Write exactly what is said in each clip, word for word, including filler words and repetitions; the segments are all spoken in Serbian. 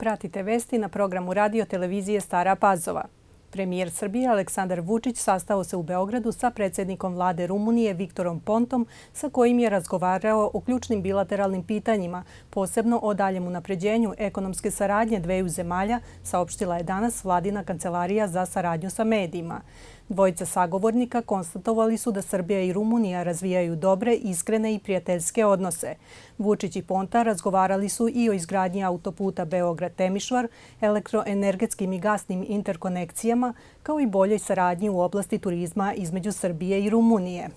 Pratite vesti na programu radio televizije Stara Pazova. Premijer Srbije Aleksandar Vučić sastao se u Beogradu sa predsjednikom vlade Rumunije Viktorom Pontom, sa kojim je razgovarao o ključnim bilateralnim pitanjima, posebno o daljem unapređenju ekonomske saradnje dveju zemalja, saopštila je danas vladina kancelarija za saradnju sa medijima. Dvojica sagovornika konstatovali su da Srbija i Rumunija razvijaju dobre, iskrene i prijateljske odnose. Vučić i Ponta razgovarali su i o izgradnji autoputa Beograd-Temišvar, elektroenergetskim i gasnim interkonekcijama, kao i boljoj saradnji u oblasti turizma između Srbije i Rumunije.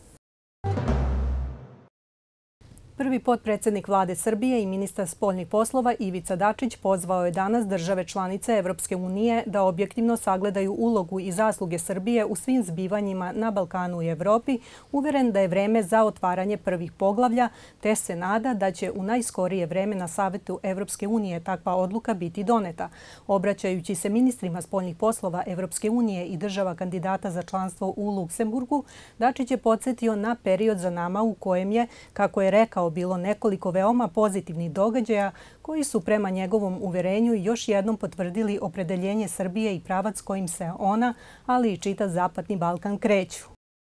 Prvi potpredsjednik vlade Srbije i ministar spoljnih poslova Ivica Dačić pozvao je danas države članice Evropske unije da objektivno sagledaju ulogu i zasluge Srbije u svim zbivanjima na Balkanu i Evropi, uveren da je vreme za otvaranje prvih poglavlja, te se nada da će u najskorije vreme na Savetu Evropske unije takva odluka biti doneta. Obraćajući se ministrima spoljnih poslova Evropske unije i država kandidata za članstvo u Luksemburgu, Dačić je podsjetio na period za nama u kojem je, kako je rekao, bilo nekoliko veoma pozitivnih događaja koji su prema njegovom uverenju još jednom potvrdili opredeljenje Srbije i pravac kojim se ona, ali i čitav Zapadni Balkan kreću.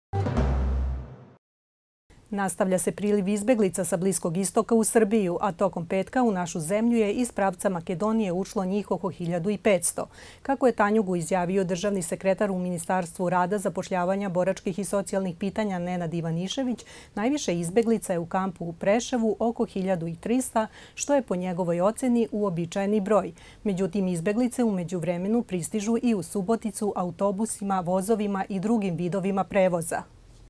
Nastavlja se priliv izbeglica sa Bliskog istoka u Srbiju, a tokom petka u našu zemlju je iz pravca Makedonije ušlo njih oko hiljadu i petsto. Kako je Tanjugu izjavio državni sekretar u Ministarstvu rada, zapošljavanja, boračkih i socijalnih pitanja Nenad Ivanišević, najviše izbeglica je u kampu u Preševu oko hiljadu i trista, što je po njegovoj oceni uobičajeni broj. Međutim, izbeglice u međuvremenu pristižu i u Suboticu autobusima, vozovima i drugim vidovima prevoza.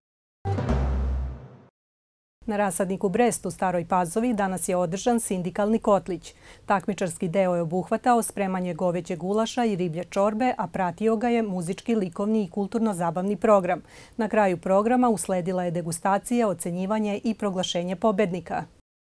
Na rasadniku Brest u Staroj Pazovi danas je održan sindikalni kotlić. Takmičarski deo je obuhvatao spremanje govećeg gulaša i riblje čorbe, a pratio ga je muzički, likovni i kulturno-zabavni program. Na kraju programa usledila je degustacija, ocenjivanje i proglašenje pobednika.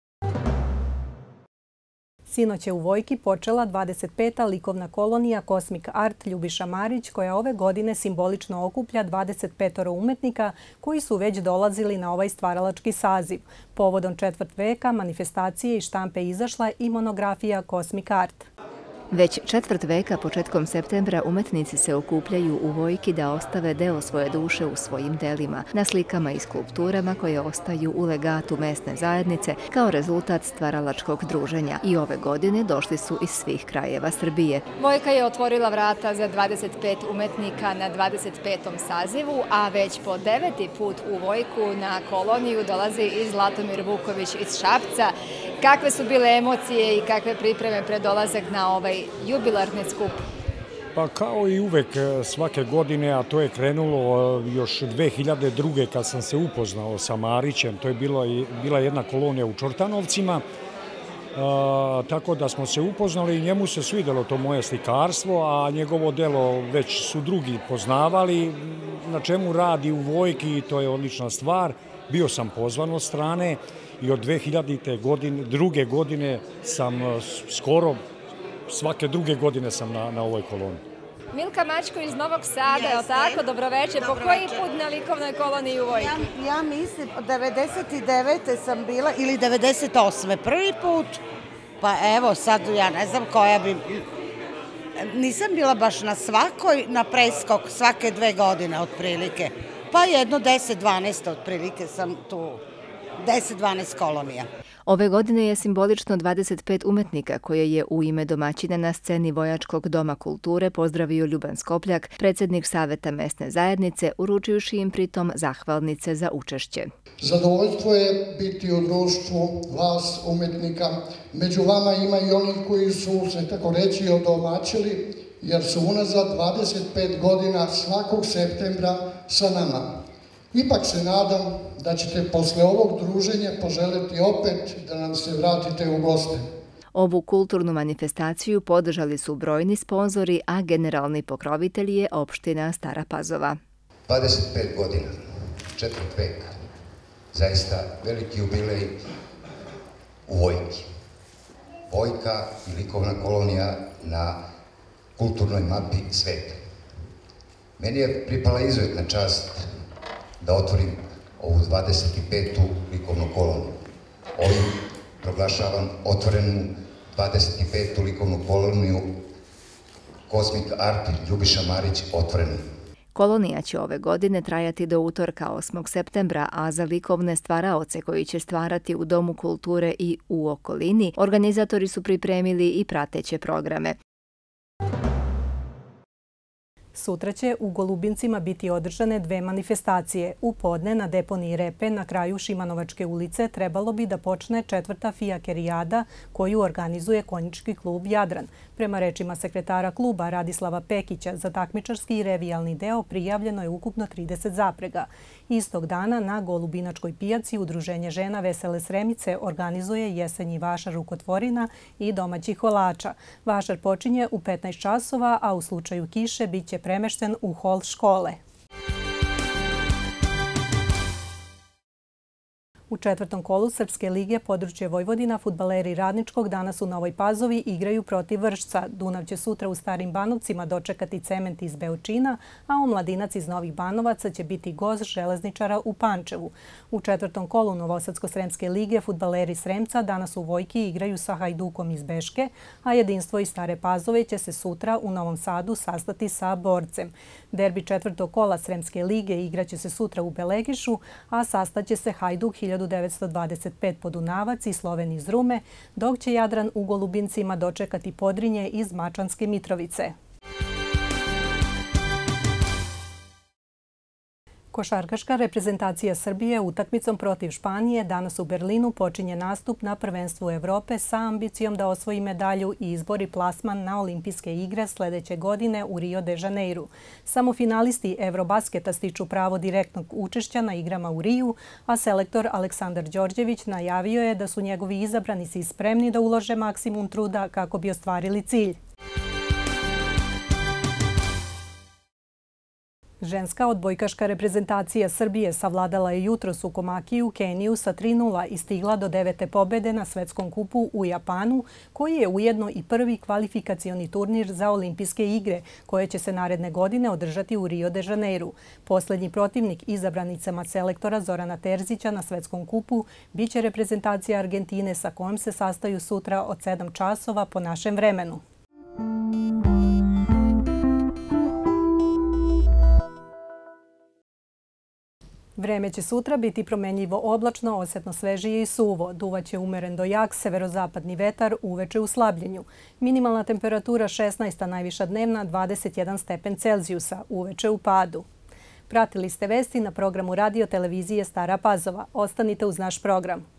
Sinoć je u Vojki počela dvadeset peta likovna kolonija Cosmic Art Ljubiša Marić, koja ove godine simbolično okuplja dvadeset petoro umetnika koji su već dolazili na ovaj stvaralački saziv. Povodom četvrt veka manifestacije i štampe izašla i monografija Cosmic Art. Već četvrt veka početkom septembra umetnici se okupljaju u Vojki da ostave deo svoje duše u svojim delima, na slikama i skulpturama koje ostaju u legatu mesne zajednice kao rezultat stvaralačkog druženja. I ove godine došli su iz svih krajeva Srbije. Vojka je otvorila vrata za dvadeset pet umetnika na dvadeset petom sazivu, a već po deveti put u Vojku na koloniju dolazi i Zlatomir Vuković iz Šapca. Kakve su bile emocije i kakve pripreme pred dolazak na ovaj jubilarni skup? Pa kao i uvek svake godine, a to je krenulo još dve hiljade druge kad sam se upoznao sa Marićem, to je bila, bila jedna kolonija u Čortanovcima, a, tako da smo se upoznali i njemu se svidelo to moje slikarstvo, a njegovo delo već su drugi poznavali, na čemu radi u Vojki, to je odlična stvar. Bio sam pozvan od strane i od dve hiljade druge godine sam skoro svake druge godine sam na, na ovoj koloniji. Milka Mačko iz Novog Sada, je li tako? Dobroveče. Po koji put na likovnoj koloniji u Vojki? Ja, ja mislim, devedeset devete sam bila ili devedeset osme prvi put. Pa evo, sad ja ne znam koja bi... Nisam bila baš na svakoj, na preskok svake dve godine otprilike. Pa jedno deset dvanaest otprilike sam tu, deset dvanaest kolonija. Ove godine je simbolično dvadeset pet umetnika koje je u ime domaćina na sceni Vojačkog doma kulture pozdravio Ljuban Skopljak, predsjednik Saveta mesne zajednice, uručujući im pritom zahvalnice za učešće. Zadovoljstvo je biti u društvu vas, umetnika. Među vama ima i oni koji su se, tako reći, odomaćili, jer su unazad dvadeset pet godina svakog septembra sa nama. Ipak se nadam da ćete posle ovog druženja poželeti opet da nam se vratite u goste. Ovu kulturnu manifestaciju podržali su brojni sponzori, a generalni pokrovitelj je opština Stara Pazova. dvadeset pet godina, četvrt veka, zaista veliki jubilej u Vojki. Vojka i likovna kolonija na kulturnoj mapi sveta. Meni je pripala izuzetna čast da otvorim ovu dvadeset petu likovnu koloniju. Ovim proglašavam otvorenu dvadeset petu likovnu koloniju Cosmic Art Ljubiša Marić otvoreni. Kolonija će ove godine trajati do utorka osmog septembra, a za likovne stvaraoce koji će stvarati u Domu kulture i u okolini, organizatori su pripremili i prateće programe. Sutra će u Golubincima biti održane dve manifestacije. U podne na deponiji Repe na kraju Šimanovačke ulice trebalo bi da počne četvrta fijakerijada koju organizuje konjički klub Jadran. Prema rečima sekretara kluba Radislava Pekića, za takmičarski i revijalni deo prijavljeno je ukupno trideset zaprega. Istog dana na Golubinačkoj pijaci Udruženje žena Vesele Sremice organizuje jesenji vašar rukotvorina i domaćih kolača. Vašar počinje u petnaest časova, a u slučaju kiše bit će premešten u hol škole. U četvrtom kolu Srpske lige područje Vojvodina fudbaleri Radničkog danas u Novoj Pazovi igraju protiv Vršca. Dunav će sutra u Starim Banovcima dočekati Cement iz Beočina, a Omladinac iz Novih Banovaca će biti gost Železničara u Pančevu. U četvrtom kolu Novosadsko-Sremske lige fudbaleri Sremca danas u Vojki igraju sa Hajdukom iz Beške, a Jedinstvo iz Stare Pazove će se sutra u Novom Sadu sastati sa Borcem. Derbi četvrtog kola Sremske lige igraće se sutra u Belegišu, a sastaće se Hajduk hiljadu devetsto dvadeset pet Podunavac i Sloven iz Rume, dok će Jadran u Golubincima dočekati Podrinje iz Mačvanske Mitrovice. Košarkaška reprezentacija Srbije utakmicom protiv Španije danas u Berlinu počinje nastup na prvenstvu Evrope sa ambicijom da osvoji medalju i izbori plasman na olimpijske igre sljedeće godine u Rio de Janeiru. Samo finalisti Evrobasketa stiču pravo direktnog učešća na igrama u Riju, a selektor Aleksandar Đorđević najavio je da su njegovi izabranici spremni da ulože maksimum truda kako bi ostvarili cilj. Ženska odbojkaška reprezentacija Srbije savladala je jutros u Komakiju Keniju sa tri nula i stigla do devete pobjede na svetskom kupu u Japanu, koji je ujedno i prvi kvalifikacioni turnir za olimpijske igre, koje će se naredne godine održati u Rio de Janeiru. Posljednji protivnik izabranicama selektora Zorana Terzića na svetskom kupu biće reprezentacija Argentine sa kojom se sastaju sutra od sedam časova po našem vremenu. Vreme će sutra biti promenljivo oblačno, osjetno svežije i suvo. Duvaće umeren do jak severozapadni vetar, uveče u slabljenju. Minimalna temperatura šesnaest, a najviša dnevna dvadeset jedan stepen Celzijusa, uveče u padu. Pratili ste vesti na programu radio televizije Stara Pazova. Ostanite uz naš program.